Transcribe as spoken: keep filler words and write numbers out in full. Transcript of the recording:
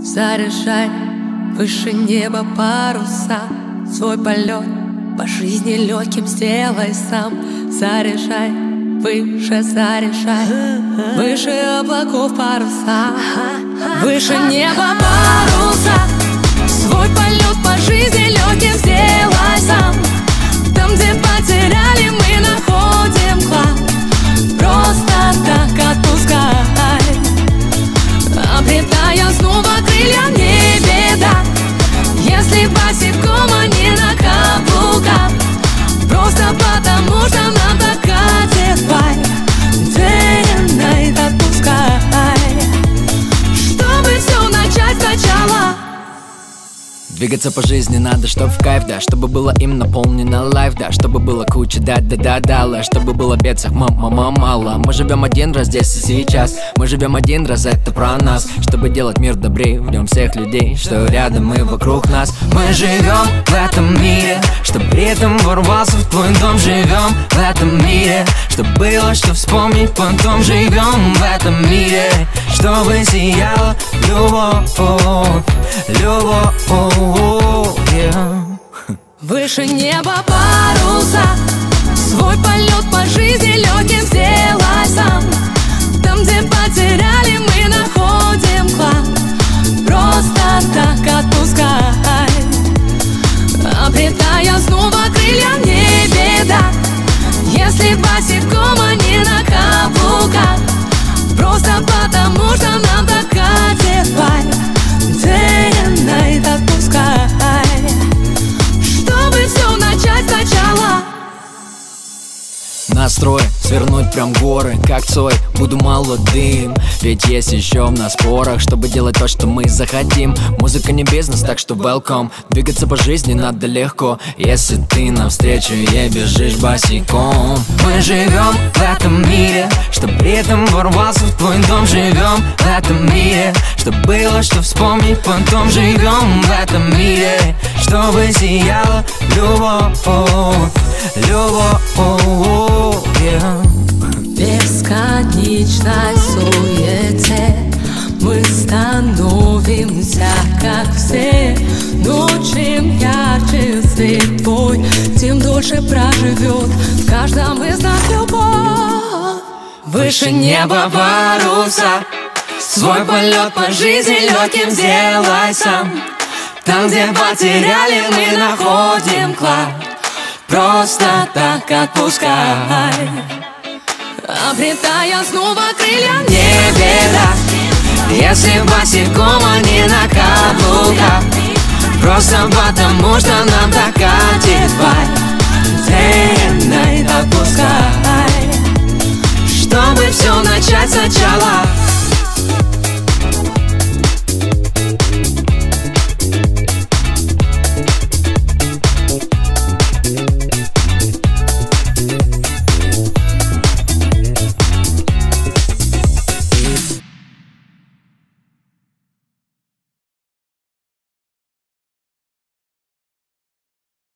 Заряжай выше неба паруса, свой полет по жизни легким сделай сам. Заряжай выше, заряжай выше облаков паруса, выше неба паруса, свой полет по жизни легким сделай сам. Там, где потеряли, мы находим клад. Просто так отпускай, обретая снова крылья, не беда. Если босиком, а не на каблуках, просто потому что нам так катит вайб. Day and night отпускай, чтобы все начать сначала. Двигаться по жизни надо, чтоб в кайф, да. Чтобы было им наполнено лайф, да. Чтобы было куча да-да-да-да, чтобы было бедцах мама мало. Мы живем один раз здесь и сейчас, мы живем один раз, это про нас. Чтобы делать мир добрее, в нем всех людей, что рядом и вокруг нас. Мы живем в этом мире, чтоб ритм ворвался в твой дом. Живем в этом мире, чтоб было что вспомнить потом. Живем в этом мире, чтобы сияла любовь, любовь. Yeah. Выше неба паруса, свой полет по жизни легким сделай сам. Там, где потеряли, мы находим клад. Просто так отпускай, обретая снова крылья, не беда. Если босиком, а не на каблуках, просто потому что нам так катит вайб. Day and night отпускай, чтобы все начать сначала. Настрой свернуть прям горы, как Цой, буду молодым. Ведь есть еще в нас порох, чтобы делать то, что мы захотим. Музыка не бизнес, так что welcome. Двигаться по жизни надо легко, если ты навстречу ей бежишь босиком. Мы живем в этом мире, чтоб ритм ворвался в твой дом. Живем в этом мире, чтоб было что вспомнить потом. Живем в этом мире, чтобы сияла любовь, любовь. Yeah. В бесконечной суете мы становимся как все. Но чем ярче свет твой, тем дольше проживет в каждом из нас любовь. Выше неба паруса, свой полет по жизни легким сделай сам. Там, где потеряли, мы находим клад. Просто так отпускай, обретая снова крылья, не беда. Если босиком, а не на каблуках, просто потому что нам так катит вайб. Day and night